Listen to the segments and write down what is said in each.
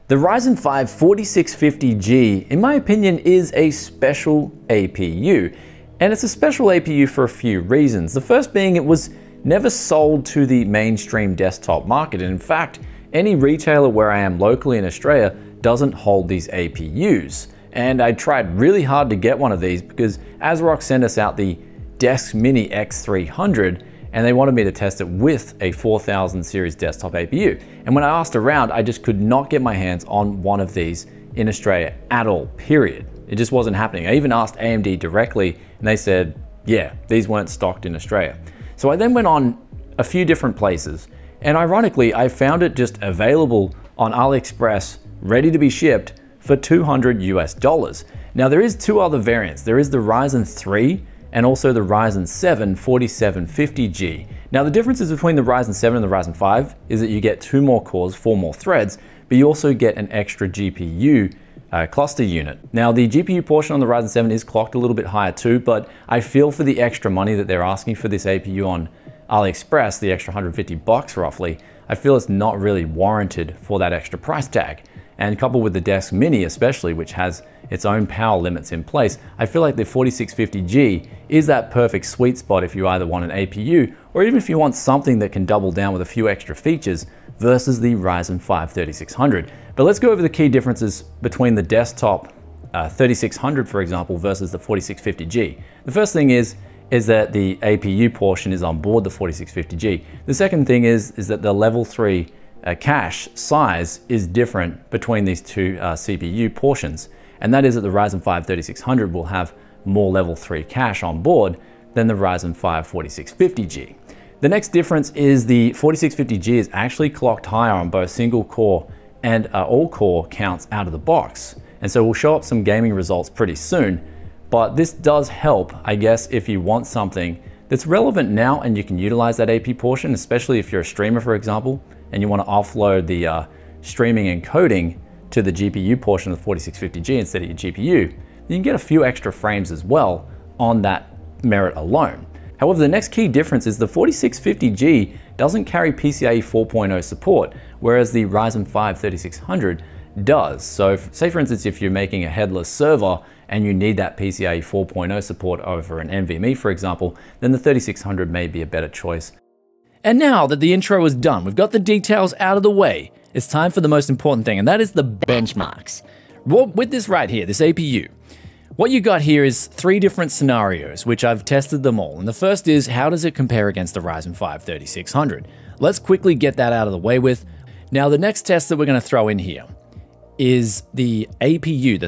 The Ryzen 5 4650G, in my opinion, is a special APU. And it's a special APU for a few reasons. The first being it was never sold to the mainstream desktop market. And in fact, any retailer where I am locally in Australia doesn't hold these APUs. And I tried really hard to get one of these because ASRock sent us out the Desk Mini X300 and they wanted me to test it with a 4000 series desktop APU. And when I asked around, I just could not get my hands on one of these in Australia at all, period. It just wasn't happening. I even asked AMD directly and they said, yeah, these weren't stocked in Australia. So I then went on a few different places and ironically, I found it just available on AliExpress, ready to be shipped for $200 US. Now there is two other variants. There is the Ryzen 3 and also the Ryzen 7 4750G. Now the differences between the Ryzen 7 and the Ryzen 5 is that you get 2 more cores, 4 more threads, but you also get an extra GPU cluster unit. Now the GPU portion on the Ryzen 7 is clocked a little bit higher too, but I feel for the extra money that they're asking for this APU on AliExpress, the extra 150 bucks roughly, I feel it's not really warranted for that extra price tag. And coupled with the Desk Mini especially, which has its own power limits in place, I feel like the 4650G is that perfect sweet spot if you either want an APU or even if you want something that can double down with a few extra features versus the Ryzen 5 3600. But let's go over the key differences between the desktop 3600, for example, versus the 4650G. The first thing is that the APU portion is on board the 4650G. The second thing is that the level 3 cache size is different between these two CPU portions. And that is that the Ryzen 5 3600 will have more level 3 cache on board than the Ryzen 5 4650G. The next difference is the 4650G is actually clocked higher on both single core and all core counts out of the box. And so we'll show up some gaming results pretty soon. But this does help, I guess, if you want something that's relevant now and you can utilize that AP portion, especially if you're a streamer, for example, and you want to offload the streaming and coding to the GPU portion of the 4650G instead of your GPU, you can get a few extra frames as well on that merit alone. However, the next key difference is the 4650G doesn't carry PCIe 4.0 support, whereas the Ryzen 5 3600 does. So say for instance, if you're making a headless server and you need that PCIe 4.0 support over an NVMe, for example, then the 3600 may be a better choice. And now that the intro is done, we've got the details out of the way, it's time for the most important thing, and that is the benchmarks. With this right here, this APU, what you got here is 3 different scenarios, which I've tested them all. And the first is, how does it compare against the Ryzen 5 3600? Let's quickly get that out of the way with. Now, the next test that we're going to throw in here is the APU, the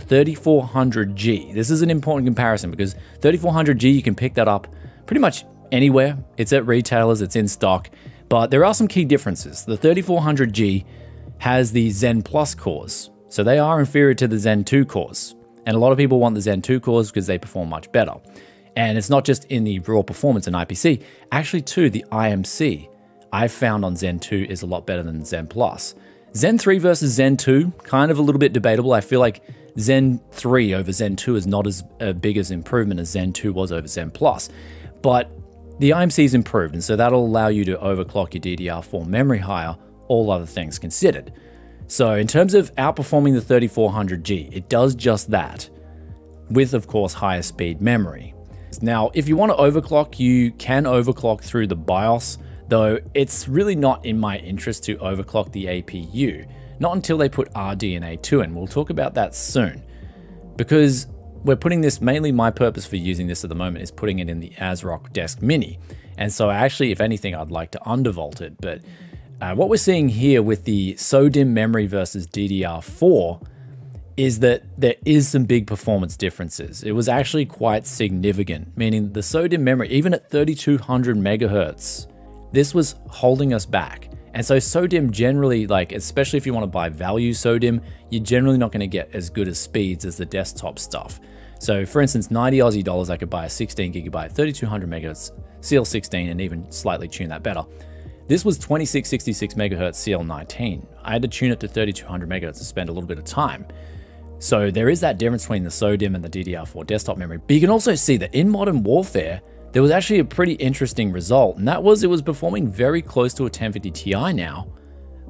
3400G. This is an important comparison because 3400G, you can pick that up pretty much anywhere. It's at retailers, it's in stock, but there are some key differences. The 3400G has the Zen Plus cores, so they are inferior to the Zen 2 cores. And a lot of people want the Zen 2 cores because they perform much better. And it's not just in the raw performance in IPC, actually too, the IMC I've found on Zen 2 is a lot better than Zen Plus. Zen 3 versus Zen 2, kind of a little bit debatable. I feel like Zen 3 over Zen 2 is not as big as improvement as Zen 2 was over Zen Plus. But the IMC's improved, and so that'll allow you to overclock your DDR4 memory higher, all other things considered. So in terms of outperforming the 3400G, it does just that, with of course higher speed memory. Now, if you want to overclock, you can overclock through the BIOS, though it's really not in my interest to overclock the APU, not until they put RDNA 2 in. We'll talk about that soon, because we're putting this, mainly my purpose for using this at the moment is putting it in the ASRock Desk Mini. And so actually, if anything, I'd like to undervolt it. But what we're seeing here with the SODIMM memory versus DDR4 is that there is some big performance differences. It was actually quite significant, meaning the SODIMM memory, even at 3200 megahertz, this was holding us back. And so SODIMM generally, like, especially if you want to buy value SODIMM, you're generally not going to get as good as speeds as the desktop stuff. So for instance, 90 Aussie dollars, I could buy a 16 gigabyte, 3200 megahertz CL16 and even slightly tune that better. This was 2666 megahertz CL19. I had to tune it to 3200 megahertz to spend a little bit of time. So there is that difference between the SODIMM and the DDR4 desktop memory. But you can also see that in Modern Warfare, there was actually a pretty interesting result, and that was it was performing very close to a 1050 Ti now,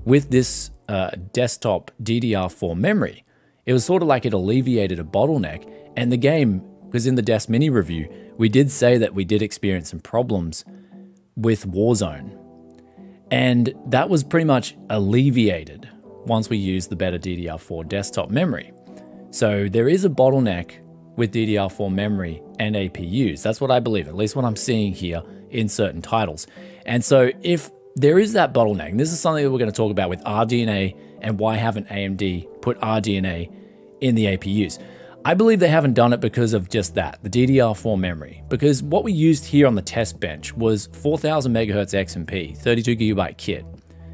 with this desktop DDR4 memory, it was sort of like it alleviated a bottleneck. And the game, because in the Des Mini review, we did say that we did experience some problems with Warzone. And that was pretty much alleviated once we used the better DDR4 desktop memory. So there is a bottleneck with DDR4 memory and APUs. That's what I believe, at least what I'm seeing here in certain titles. And so if there is that bottleneck, and this is something that we're going to talk about with RDNA and why haven't AMD put RDNA in the APUs. I believe they haven't done it because of just that, the DDR4 memory. Because what we used here on the test bench was 4000 megahertz XMP, 32 gigabyte kit.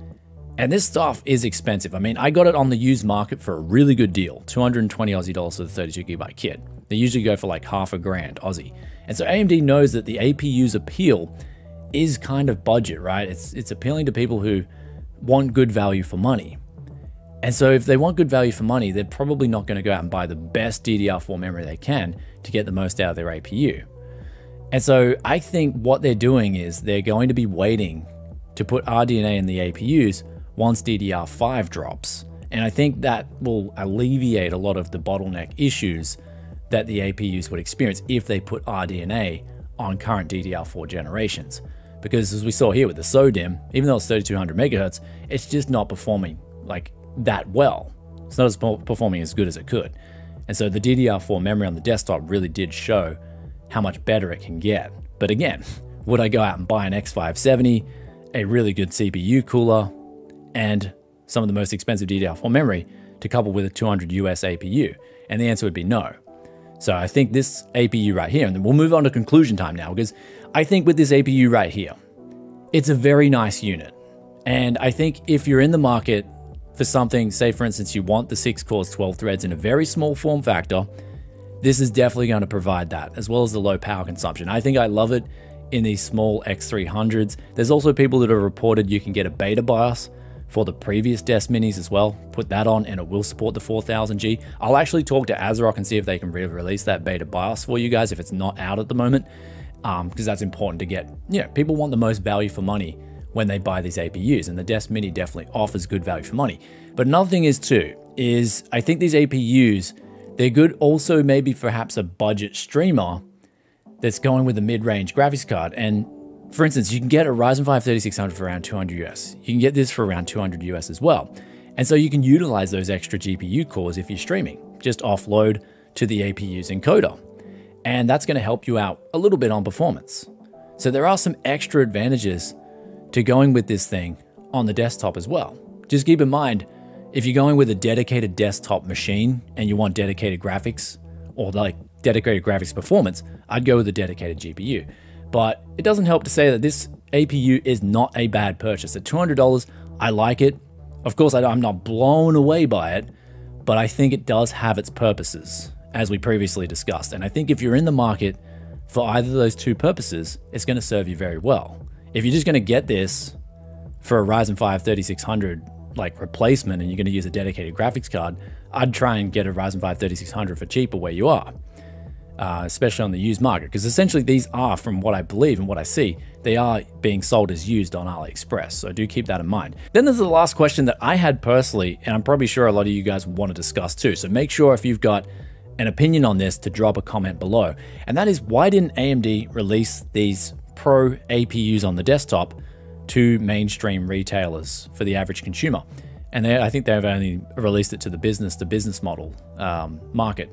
And this stuff is expensive. I mean, I got it on the used market for a really good deal, 220 Aussie dollars for the 32 gigabyte kit. They usually go for like half a grand Aussie. And so AMD knows that the APU's appeal is kind of budget, right? It's appealing to people who want good value for money. And so if they want good value for money, they're probably not going to go out and buy the best DDR4 memory they can to get the most out of their APU. And so I think what they're doing is they're going to be waiting to put RDNA in the APUs once DDR5 drops. And I think that will alleviate a lot of the bottleneck issues that the APUs would experience if they put RDNA on current DDR4 generations. Because as we saw here with the SODIMM, even though it's 3200 megahertz, it's just not performing like that well. It's not as performing as good as it could. And so the DDR4 memory on the desktop really did show how much better it can get. But again, would I go out and buy an X570, a really good CPU cooler, and some of the most expensive DDR4 memory to couple with a 200 US APU? And the answer would be no. So I think this APU right here, and then we'll move on to conclusion time now, because I think with this APU right here, it's a very nice unit. And I think if you're in the market for something, say for instance, you want the 6 cores, 12 threads in a very small form factor, this is definitely going to provide that, as well as the low power consumption. I think I love it in these small X300s. There's also people that have reported you can get a beta BIOS for the previous Des Minis as well. Put that on and it will support the 4000G. I'll actually talk to ASRock and see if they can release that beta BIOS for you guys if it's not out at the moment, because that's important to get. You know, people want the most value for money when they buy these APUs, and the Des Mini definitely offers good value for money. But another thing is too, is I think these APUs, they're good also maybe perhaps a budget streamer that's going with a mid-range graphics card. And for instance, you can get a Ryzen 5 3600 for around 200 US. You can get this for around 200 US as well. And so you can utilize those extra GPU cores if you're streaming, just offload to the APU's encoder. And that's going to help you out a little bit on performance. So there are some extra advantages to going with this thing on the desktop as well. Just keep in mind, if you're going with a dedicated desktop machine and you want dedicated graphics or like dedicated graphics performance, I'd go with a dedicated GPU. But it doesn't help to say that this APU is not a bad purchase. At $200, I like it. Of course, I'm not blown away by it, but I think it does have its purposes, as we previously discussed. And I think if you're in the market for either of those two purposes, it's going to serve you very well. If you're just going to get this for a Ryzen 5 3600 like replacement and you're going to use a dedicated graphics card, I'd try and get a Ryzen 5 3600 for cheaper where you are, especially on the used market, because essentially these are, from what I believe and what I see, they are being sold as used on AliExpress. So do keep that in mind. Then there's the last question that I had personally, and I'm probably sure a lot of you guys want to discuss too. So make sure if you've got an opinion on this to drop a comment below. And that is, why didn't AMD release these Pro APUs on the desktop to mainstream retailers for the average consumer? And I think they've only released it to the business model market.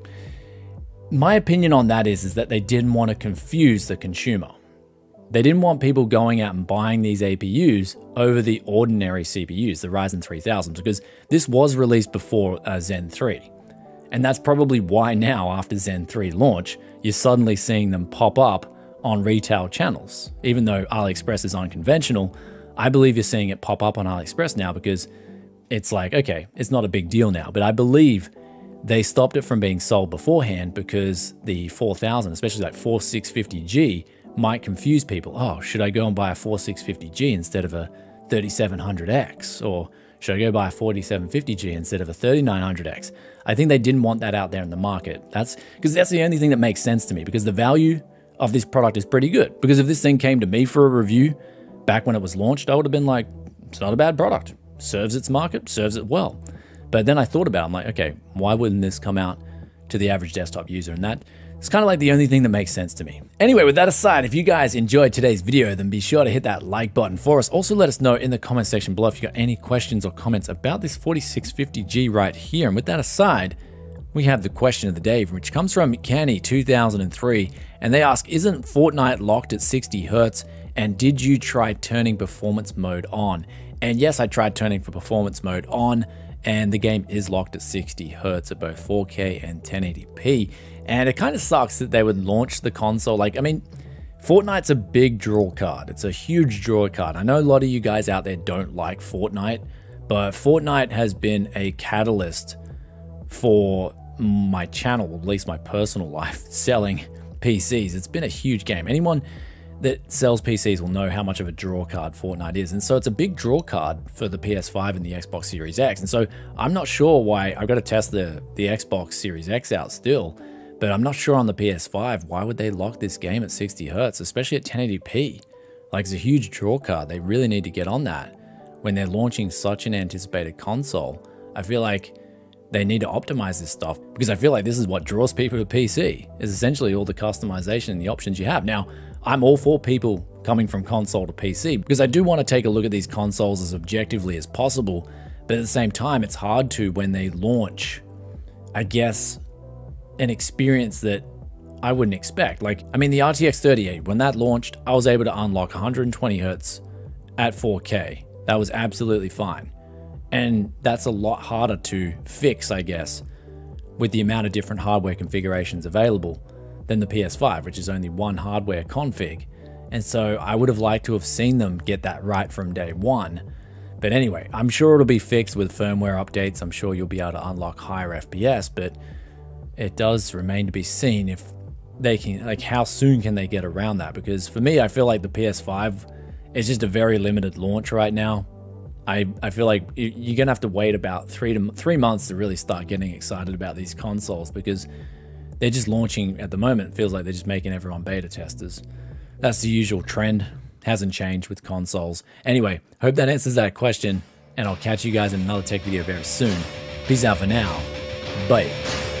My opinion on that is that they didn't want to confuse the consumer. They didn't want people going out and buying these APUs over the ordinary CPUs, the Ryzen 3000s, because this was released before Zen 3. And that's probably why now, after Zen 3 launch, you're suddenly seeing them pop up on retail channels. Even though AliExpress is unconventional, I believe you're seeing it pop up on AliExpress now because it's like, okay, it's not a big deal now. But I believe they stopped it from being sold beforehand because the 4000, especially like 4650G, might confuse people. Oh, should I go and buy a 4650G instead of a 3700X? Or should I go buy a 4750G instead of a 3900X? I think they didn't want that out there in the market. That's because that's the only thing that makes sense to me, because the value of this product is pretty good. Because if this thing came to me for a review back when it was launched, I would have been like, it's not a bad product. serves its market, serves it well. But then I thought about it, I'm like, okay, why wouldn't this come out to the average desktop user? And that it's kind of like the only thing that makes sense to me. Anyway, with that aside, if you guys enjoyed today's video, then be sure to hit that like button for us. Also, let us know in the comment section below if you got any questions or comments about this 4650G right here. And with that aside, we have the question of the day, which comes from Canny 2003, and they ask, isn't Fortnite locked at 60 Hertz? And did you try turning performance mode on? And yes, I tried turning for performance mode on, and the game is locked at 60 Hertz at both 4K and 1080p. And it kind of sucks that they would launch the console. Like, I mean, Fortnite's a big draw card. It's a huge draw card. I know a lot of you guys out there don't like Fortnite, but Fortnite has been a catalyst for my channel, at least my personal life, selling PCs. It's been a huge game. Anyone that sells PCs will know how much of a draw card Fortnite is. And so it's a big draw card for the PS5 and the Xbox Series X. And so I'm not sure why. I've got to test the Xbox Series X out still, but I'm not sure on the PS5, why would they lock this game at 60 Hertz, especially at 1080p? Like, it's a huge draw card. They really need to get on that when they're launching such an anticipated console. I feel like they need to optimize this stuff, because I feel like this is what draws people to PC, is essentially all the customization and the options you have. Now, I'm all for people coming from console to PC, because I do want to take a look at these consoles as objectively as possible, but at the same time, it's hard to, when they launch, I guess, an experience that I wouldn't expect. Like, I mean, the RTX 3080, when that launched, I was able to unlock 120 Hertz at 4K. That was absolutely fine. And that's a lot harder to fix, I guess, with the amount of different hardware configurations available than the PS5, which is only one hardware config. And so I would have liked to have seen them get that right from day one. But anyway, I'm sure it'll be fixed with firmware updates. I'm sure you'll be able to unlock higher FPS, but it does remain to be seen if they can, like, how soon can they get around that? Because for me, I feel like the PS5 is just a very limited launch right now. I feel like you're gonna have to wait about 3 months to really start getting excited about these consoles, because they're just launching at the moment. It feels like they're just making everyone beta testers. That's the usual trend. Hasn't changed with consoles. Anyway, hope that answers that question, and I'll catch you guys in another tech video very soon. Peace out for now. Bye.